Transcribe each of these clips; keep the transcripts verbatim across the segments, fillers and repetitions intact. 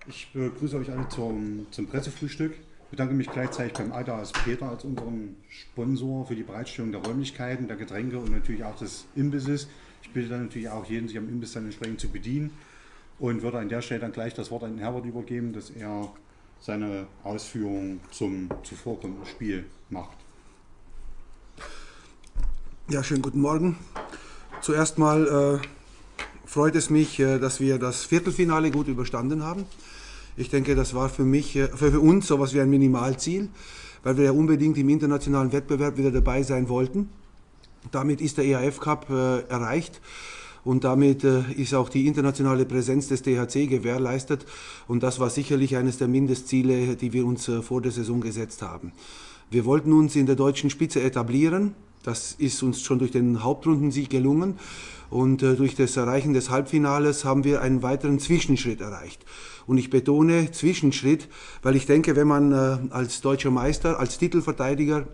Ich begrüße euch alle zum, zum Pressefrühstück. Ich bedanke mich gleichzeitig beim A D A S Peter als unserem Sponsor für die Bereitstellung der Räumlichkeiten, der Getränke und natürlich auch des Imbisses. Ich bitte dann natürlich auch jeden, sich am Imbiss dann entsprechend zu bedienen und würde an der Stelle dann gleich das Wort an den Herbert übergeben, dass er seine Ausführungen zum zuvorkommenden Spiel macht. Ja, schönen guten Morgen. Zuerst mal äh, freut es mich, äh, dass wir das Viertelfinale gut überstanden haben. Ich denke, das war für mich, äh, für, für uns so etwas wie ein Minimalziel, weil wir ja unbedingt im internationalen Wettbewerb wieder dabei sein wollten. Damit ist der E H F Cup äh, erreicht. Und damit äh, ist auch die internationale Präsenz des D H C gewährleistet. Und das war sicherlich eines der Mindestziele, die wir uns äh, vor der Saison gesetzt haben. Wir wollten uns in der deutschen Spitze etablieren. Das ist uns schon durch den Hauptrundensieg gelungen. Und äh, durch das Erreichen des Halbfinales haben wir einen weiteren Zwischenschritt erreicht. Und ich betone Zwischenschritt, weil ich denke, wenn man äh, als deutscher Meister, als Titelverteidiger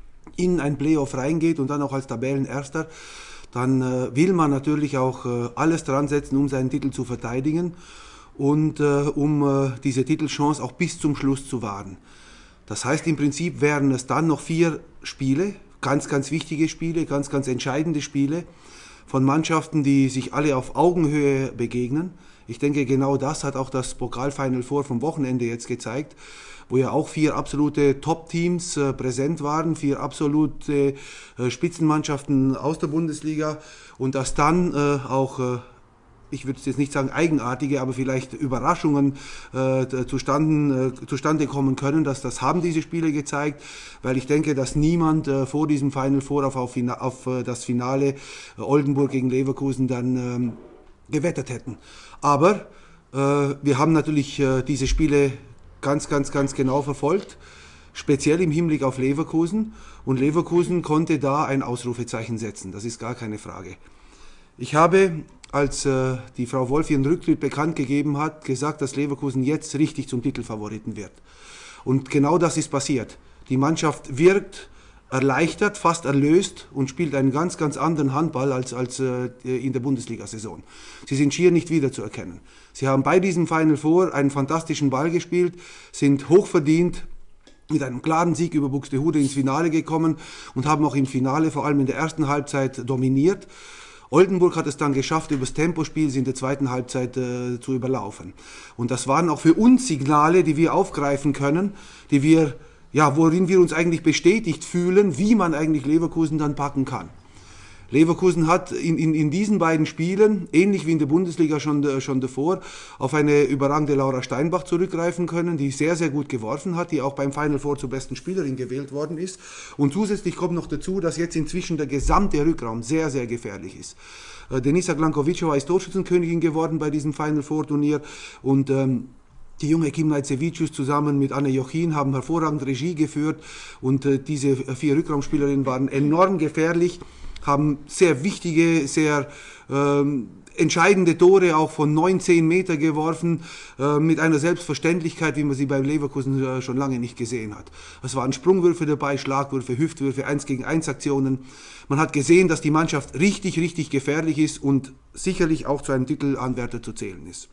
in ein Playoff reingeht und dann auch als Tabellenerster, dann äh, will man natürlich auch äh, alles dran setzen, um seinen Titel zu verteidigen und äh, um äh, diese Titelchance auch bis zum Schluss zu wahren. Das heißt, im Prinzip wären es dann noch vier Spiele, ganz, ganz wichtige Spiele, ganz, ganz entscheidende Spiele von Mannschaften, die sich alle auf Augenhöhe begegnen. Ich denke, genau das hat auch das Pokalfinal Four vom Wochenende jetzt gezeigt, wo ja auch vier absolute Top-Teams äh, präsent waren, vier absolute äh, Spitzenmannschaften aus der Bundesliga und dass dann äh, auch, äh, ich würde jetzt nicht sagen eigenartige, aber vielleicht Überraschungen äh, zustande, äh, zustande kommen können, dass das haben diese Spiele gezeigt, weil ich denke, dass niemand äh, vor diesem Final Four auf, auf, auf äh, das Finale äh, Oldenburg gegen Leverkusen dann ähm, gewettet hätten. Aber äh, wir haben natürlich äh, diese Spiele ganz, ganz, ganz genau verfolgt, speziell im Hinblick auf Leverkusen. Und Leverkusen konnte da ein Ausrufezeichen setzen, das ist gar keine Frage. Ich habe, als äh, die Frau Wolf ihren Rücktritt bekannt gegeben hat, gesagt, dass Leverkusen jetzt richtig zum Titelfavoriten wird. Und genau das ist passiert. Die Mannschaft wirkt erleichtert, fast erlöst und spielt einen ganz, ganz anderen Handball als, als äh, in der Bundesliga-Saison. Sie sind schier nicht wiederzuerkennen. Sie haben bei diesem Final Four einen fantastischen Ball gespielt, sind hochverdient mit einem klaren Sieg über Buxtehude ins Finale gekommen und haben auch im Finale, vor allem in der ersten Halbzeit, dominiert. Oldenburg hat es dann geschafft, über das Tempospiel sie in der zweiten Halbzeit äh, zu überlaufen. Und das waren auch für uns Signale, die wir aufgreifen können, die wir ja, worin wir uns eigentlich bestätigt fühlen, wie man eigentlich Leverkusen dann packen kann. Leverkusen hat in, in, in diesen beiden Spielen, ähnlich wie in der Bundesliga schon, schon davor, auf eine überragende Laura Steinbach zurückgreifen können, die sehr, sehr gut geworfen hat, die auch beim Final Four zur besten Spielerin gewählt worden ist. Und zusätzlich kommt noch dazu, dass jetzt inzwischen der gesamte Rückraum sehr, sehr gefährlich ist. Äh, Denisa Glankovičová ist Torschützenkönigin geworden bei diesem Final Four Turnier und ähm, die junge Kim Najcevičius zusammen mit Anne Jochin haben hervorragend Regie geführt und äh, diese vier Rückraumspielerinnen waren enorm gefährlich, haben sehr wichtige, sehr ähm, entscheidende Tore auch von neun, zehn Meter geworfen, äh, mit einer Selbstverständlichkeit, wie man sie beim Leverkusen äh, schon lange nicht gesehen hat. Es waren Sprungwürfe dabei, Schlagwürfe, Hüftwürfe, eins gegen eins Aktionen. Man hat gesehen, dass die Mannschaft richtig, richtig gefährlich ist und sicherlich auch zu einem Titelanwärter zu zählen ist.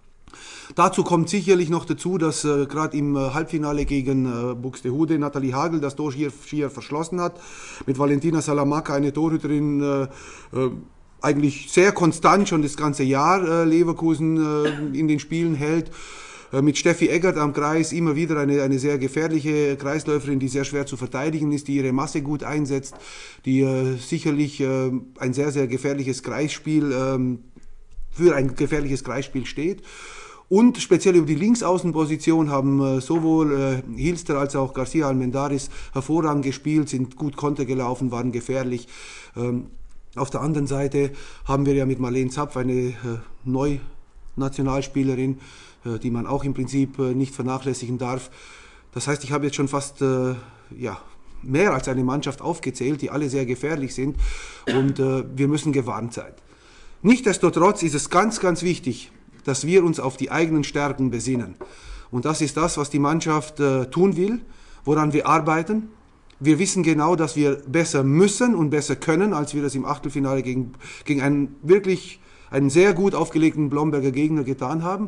Dazu kommt sicherlich noch dazu, dass äh, gerade im äh, Halbfinale gegen äh, Buxtehude Nathalie Hagel das Tor schier, schier verschlossen hat. Mit Valentina Salamanca, eine Torhüterin, äh, äh, eigentlich sehr konstant schon das ganze Jahr äh, Leverkusen äh, in den Spielen hält. Äh, mit Steffi Eggert am Kreis immer wieder eine, eine sehr gefährliche Kreisläuferin, die sehr schwer zu verteidigen ist, die ihre Masse gut einsetzt, die äh, sicherlich äh, ein sehr, sehr gefährliches Kreisspiel, äh, für ein gefährliches Kreisspiel steht. Und speziell über die Linksaußenposition haben äh, sowohl äh, Hilster als auch Garcia Almendaris hervorragend gespielt, sind gut Konter gelaufen, waren gefährlich. Ähm, auf der anderen Seite haben wir ja mit Marlene Zapf eine äh, Neu-Nationalspielerin, äh, die man auch im Prinzip äh, nicht vernachlässigen darf. Das heißt, ich habe jetzt schon fast äh, ja, mehr als eine Mannschaft aufgezählt, die alle sehr gefährlich sind und äh, wir müssen gewarnt sein. Nichtsdestotrotz ist es ganz, ganz wichtig, dass wir uns auf die eigenen Stärken besinnen. Und das ist das, was die Mannschaft äh, tun will, woran wir arbeiten. Wir wissen genau, dass wir besser müssen und besser können, als wir das im Achtelfinale gegen, gegen einen wirklich einen sehr gut aufgelegten Blomberger Gegner getan haben.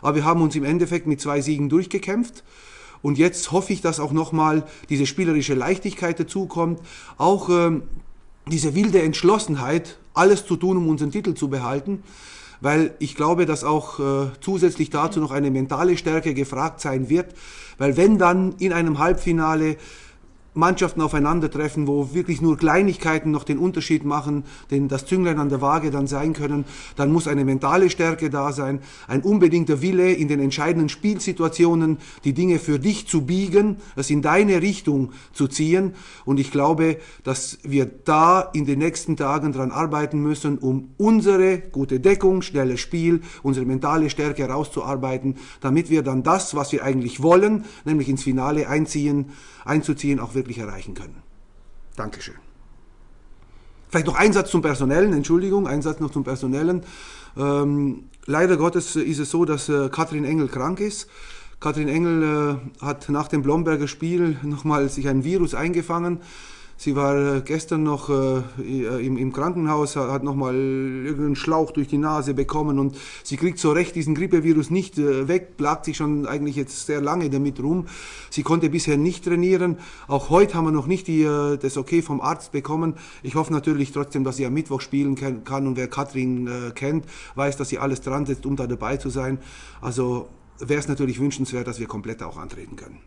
aber wir haben uns im Endeffekt mit zwei Siegen durchgekämpft. Und jetzt hoffe ich, dass auch nochmal diese spielerische Leichtigkeit dazukommt, auch ähm, diese wilde Entschlossenheit, alles zu tun, um unseren Titel zu behalten. Weil ich glaube, dass auch äh, zusätzlich dazu noch eine mentale Stärke gefragt sein wird. Weil wenn dann in einem Halbfinale Mannschaften aufeinandertreffen, wo wirklich nur Kleinigkeiten noch den Unterschied machen, denn das Zünglein an der Waage dann sein können, dann muss eine mentale Stärke da sein, ein unbedingter Wille in den entscheidenden Spielsituationen, die Dinge für dich zu biegen, es in deine Richtung zu ziehen. Und ich glaube, dass wir da in den nächsten Tagen daran arbeiten müssen, um unsere gute Deckung, schnelles Spiel, unsere mentale Stärke herauszuarbeiten, damit wir dann das, was wir eigentlich wollen, nämlich ins Finale einziehen, einzuziehen, auch wirklich erreichen können. Dankeschön. Vielleicht noch ein Satz zum Personellen, Entschuldigung, ein Satz noch zum Personellen. Ähm, leider Gottes ist es so, dass äh, Katrin Engel krank ist. Katrin Engel äh, hat nach dem Blomberger Spiel nochmal sich ein Virus eingefangen. Sie war gestern noch äh, im, im Krankenhaus, hat nochmal irgendeinen Schlauch durch die Nase bekommen und sie kriegt so recht diesen Grippevirus nicht äh, weg, plagt sich schon eigentlich jetzt sehr lange damit rum. Sie konnte bisher nicht trainieren. Auch heute haben wir noch nicht die, äh, das Okay vom Arzt bekommen. Ich hoffe natürlich trotzdem, dass sie am Mittwoch spielen kann und wer Katrin äh, kennt, weiß, dass sie alles dran setzt, um da dabei zu sein. Also wäre es natürlich wünschenswert, dass wir komplett auch antreten können.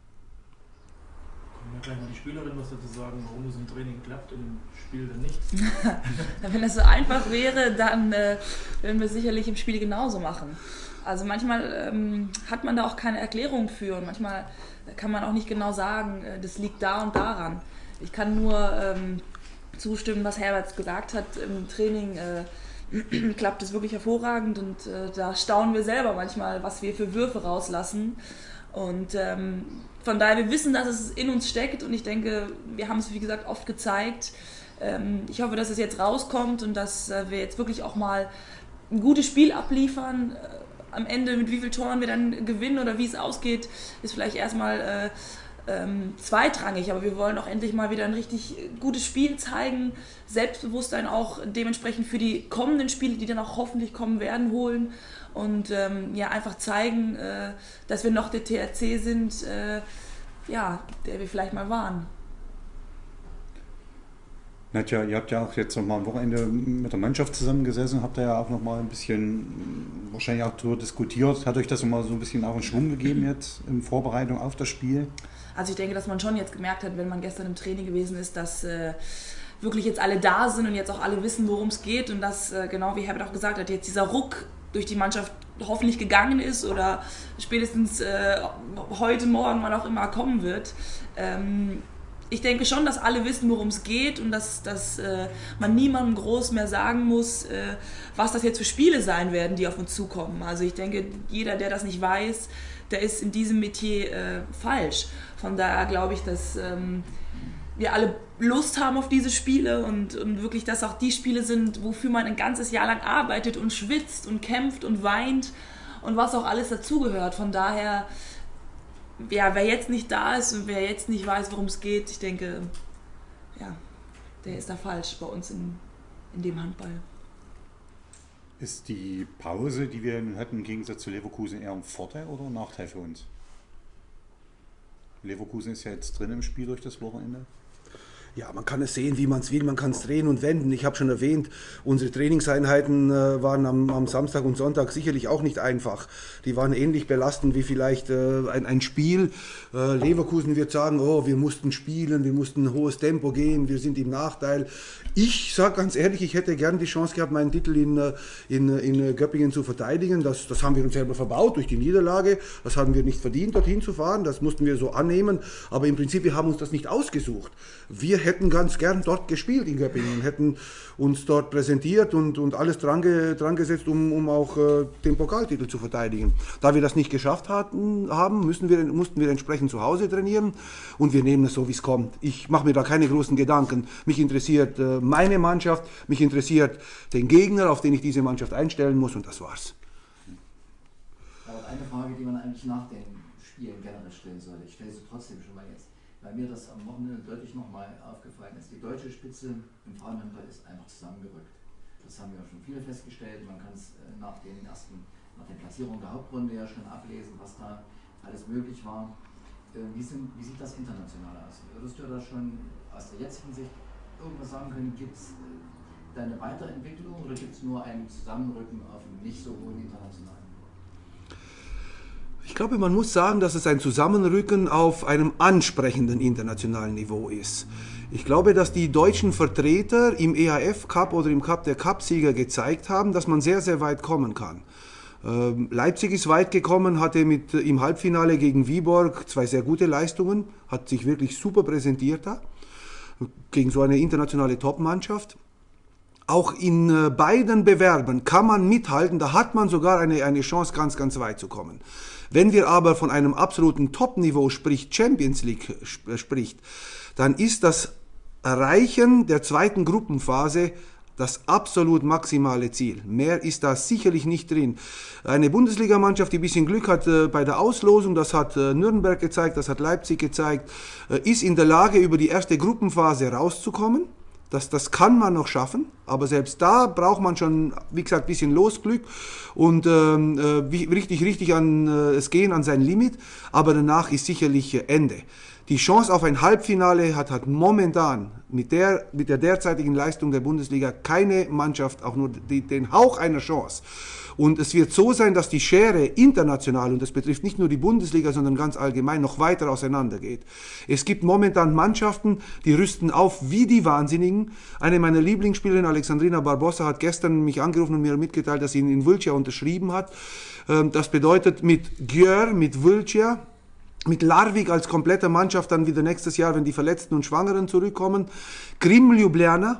Kann gleich mal die Spielerin was dazu sagen, warum es im Training klappt und im Spiel dann nicht? Wenn das so einfach wäre, dann äh, würden wir es sicherlich im Spiel genauso machen. Also manchmal ähm, hat man da auch keine Erklärung für und manchmal kann man auch nicht genau sagen, äh, das liegt da und daran. Ich kann nur ähm, zustimmen, was Herbert gesagt hat. Im Training äh, klappt es wirklich hervorragend und äh, da staunen wir selber manchmal, was wir für Würfe rauslassen. Und ähm, von daher, wir wissen, dass es in uns steckt und ich denke, wir haben es, wie gesagt, oft gezeigt. Ähm, ich hoffe, dass es jetzt rauskommt und dass äh, wir jetzt wirklich auch mal ein gutes Spiel abliefern. Äh, am Ende, mit wie vielen Toren wir dann gewinnen oder wie es ausgeht, ist vielleicht erstmal äh, ähm, zweitrangig. Aber wir wollen auch endlich mal wieder ein richtig gutes Spiel zeigen, Selbstbewusstsein auch dementsprechend für die kommenden Spiele, die dann auch hoffentlich kommen werden, holen. Und ähm, ja, einfach zeigen, äh, dass wir noch der T R C sind, äh, ja, der wir vielleicht mal waren. Nadja, ihr habt ja auch jetzt noch mal am Wochenende mit der Mannschaft zusammengesessen, habt ihr ja auch noch mal ein bisschen, wahrscheinlich auch darüber diskutiert. Hat euch das noch mal so ein bisschen auch einen Schwung gegeben jetzt in Vorbereitung auf das Spiel? Also ich denke, dass man schon jetzt gemerkt hat, wenn man gestern im Training gewesen ist, dass äh, wirklich jetzt alle da sind und jetzt auch alle wissen, worum es geht und dass, äh, genau wie Herbert auch gesagt hat, jetzt dieser Ruck durch die Mannschaft hoffentlich gegangen ist oder spätestens äh, heute, morgen, wann auch immer kommen wird. Ähm, ich denke schon, dass alle wissen, worum es geht und dass, dass äh, man niemandem groß mehr sagen muss, äh, was das jetzt für Spiele sein werden, die auf uns zukommen. Also ich denke, jeder, der das nicht weiß, der ist in diesem Metier äh, falsch. Von daher glaube ich, dass ähm, wir alle Lust haben auf diese Spiele und, und wirklich, dass auch die Spiele sind, wofür man ein ganzes Jahr lang arbeitet und schwitzt und kämpft und weint und was auch alles dazugehört. Von daher, ja, wer jetzt nicht da ist und wer jetzt nicht weiß, worum es geht, ich denke, ja, der ist da falsch bei uns in, in dem Handball. Ist die Pause, die wir hatten, im Gegensatz zu Leverkusen eher ein Vorteil oder ein Nachteil für uns? Leverkusen ist ja jetzt drin im Spiel durch das Wochenende. Ja, man kann es sehen, wie man es will, man kann es drehen und wenden. Ich habe schon erwähnt, unsere Trainingseinheiten äh, waren am, am Samstag und Sonntag sicherlich auch nicht einfach. Die waren ähnlich belastend wie vielleicht äh, ein, ein Spiel. Äh, Leverkusen wird sagen, oh, wir mussten spielen, wir mussten ein hohes Tempo gehen, wir sind im Nachteil. Ich sage ganz ehrlich, ich hätte gern die Chance gehabt, meinen Titel in, in, in Göppingen zu verteidigen. Das, das haben wir uns selber verbaut durch die Niederlage. Das haben wir nicht verdient, dorthin zu fahren. Das mussten wir so annehmen. Aber im Prinzip, wir haben uns das nicht ausgesucht. Wir hätten ganz gern dort gespielt in Göppingen, hätten uns dort präsentiert und, und alles dran, ge, dran gesetzt, um, um auch äh, den Pokaltitel zu verteidigen. Da wir das nicht geschafft hatten, haben, müssen wir, mussten wir entsprechend zu Hause trainieren und wir nehmen es so, wie es kommt. Ich mache mir da keine großen Gedanken. Mich interessiert äh, meine Mannschaft, mich interessiert den Gegner, auf den ich diese Mannschaft einstellen muss und das war's. Aber eine Frage, die man eigentlich nach den Spielen generell stellen sollte, ich stelle sie trotzdem schon mal jetzt, weil mir das am Wochenende deutlich nochmal aufgefallen ist. Die deutsche Spitze im Frauenhandball ist einfach zusammengerückt. Das haben wir auch schon viele festgestellt. Man kann es nach den ersten nach der Platzierung der Hauptrunde ja schon ablesen, was da alles möglich war. Wie, sind, wie sieht das international aus? Würdest du da schon aus der jetzigen Sicht irgendwas sagen können? Gibt es da eine Weiterentwicklung oder gibt es nur ein Zusammenrücken auf einem nicht so hohen internationalen Niveau? Ich glaube, man muss sagen, dass es ein Zusammenrücken auf einem ansprechenden internationalen Niveau ist. Ich glaube, dass die deutschen Vertreter im E H F Cup oder im Cup der Cupsieger gezeigt haben, dass man sehr, sehr weit kommen kann. Leipzig ist weit gekommen, hatte mit, im Halbfinale gegen Viborg zwei sehr gute Leistungen, hat sich wirklich super präsentiert da, gegen so eine internationale Top-Mannschaft. Auch in beiden Bewerben kann man mithalten, da hat man sogar eine, eine Chance, ganz, ganz weit zu kommen. Wenn wir aber von einem absoluten Top-Niveau spricht, Champions League spricht, dann ist das Erreichen der zweiten Gruppenphase das absolut maximale Ziel. Mehr ist da sicherlich nicht drin. Eine Bundesligamannschaft, die ein bisschen Glück hat äh, bei der Auslosung, das hat äh, Nürnberg gezeigt, das hat Leipzig gezeigt, äh, ist in der Lage, über die erste Gruppenphase rauszukommen. Das, das kann man noch schaffen, aber selbst da braucht man schon, wie gesagt, ein bisschen Losglück und ähm, äh, richtig, richtig an äh, es gehen, an sein Limit, aber danach ist sicherlich äh, Ende. Die Chance auf ein Halbfinale hat, hat momentan mit der, mit der derzeitigen Leistung der Bundesliga keine Mannschaft auch nur die, den Hauch einer Chance. Und es wird so sein, dass die Schere international, und das betrifft nicht nur die Bundesliga, sondern ganz allgemein, noch weiter auseinandergeht. Es gibt momentan Mannschaften, die rüsten auf wie die Wahnsinnigen. Eine meiner Lieblingsspielerinnen, Alexandrina Barbosa, hat gestern mich angerufen und mir mitgeteilt, dass sie in Vulcia unterschrieben hat. Das bedeutet mit Győr, mit Vulcia, mit Larvik als kompletter Mannschaft dann wieder nächstes Jahr, wenn die Verletzten und Schwangeren zurückkommen. Krim Ljubljana,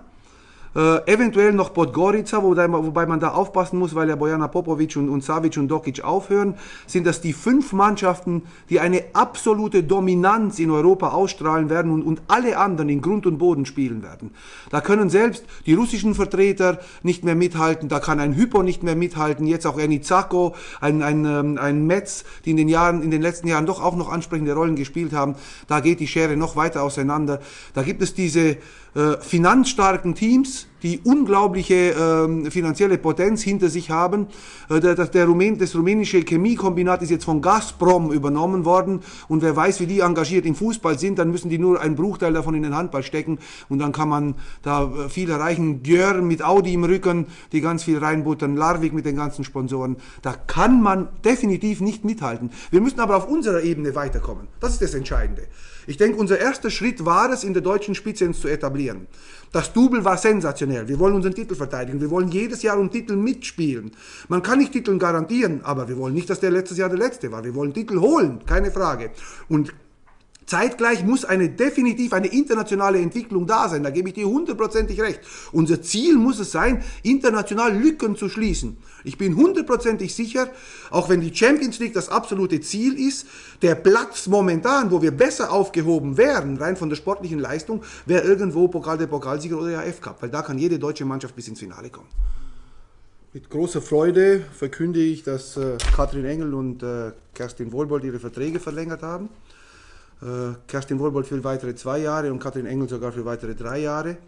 äh, eventuell noch Podgorica, wobei, wobei man da aufpassen muss, weil ja Bojana Popovic und, und Savic und Dokic aufhören, sind das die fünf Mannschaften, die eine absolute Dominanz in Europa ausstrahlen werden und, und alle anderen in Grund und Boden spielen werden. Da können selbst die russischen Vertreter nicht mehr mithalten, da kann ein Hypo nicht mehr mithalten, jetzt auch Ernie Zacko, ein, ein, ein Metz, die in den, Jahren, in den letzten Jahren doch auch noch ansprechende Rollen gespielt haben. Da geht die Schere noch weiter auseinander. Da gibt es diese äh, finanzstarken Teams, die unglaubliche äh, finanzielle Potenz hinter sich haben. Äh, der, der Rumän, das rumänische Chemiekombinat ist jetzt von Gazprom übernommen worden und wer weiß, wie die engagiert im Fußball sind, dann müssen die nur einen Bruchteil davon in den Handball stecken und dann kann man da viel erreichen. Győr mit Audi im Rücken, die ganz viel reinbuttern, Larvik mit den ganzen Sponsoren. Da kann man definitiv nicht mithalten. Wir müssen aber auf unserer Ebene weiterkommen. Das ist das Entscheidende. Ich denke, unser erster Schritt war es, in der deutschen Spitze uns zu etablieren. Das Double war sensationell. Wir wollen unseren Titel verteidigen. Wir wollen jedes Jahr um Titel mitspielen. Man kann nicht Titel garantieren, aber wir wollen nicht, dass der letztes Jahr der letzte war. Wir wollen Titel holen, keine Frage. Und zeitgleich muss eine definitiv eine internationale Entwicklung da sein. Da gebe ich dir hundertprozentig recht. Unser Ziel muss es sein, international Lücken zu schließen. Ich bin hundertprozentig sicher, auch wenn die Champions League das absolute Ziel ist, der Platz momentan, wo wir besser aufgehoben wären, rein von der sportlichen Leistung, wäre irgendwo Pokal der Pokalsieger oder E H F Cup, weil da kann jede deutsche Mannschaft bis ins Finale kommen. Mit großer Freude verkünde ich, dass äh, Katrin Engel und äh, Kerstin Wohlbold ihre Verträge verlängert haben. Äh, Kerstin Wohlbold für weitere zwei Jahre und Katrin Engel sogar für weitere drei Jahre.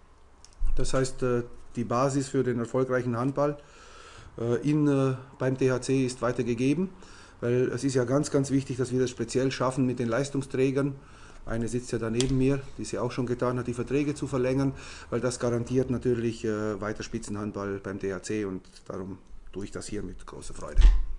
Das heißt, äh, die Basis für den erfolgreichen Handball äh, in, äh, beim T H C ist weitergegeben, weil es ist ja ganz, ganz wichtig, dass wir das speziell schaffen mit den Leistungsträgern. Eine sitzt ja da neben mir, die es ja auch schon getan hat, die Verträge zu verlängern, weil das garantiert natürlich äh, weiter Spitzenhandball beim T H C und darum tue ich das hier mit großer Freude.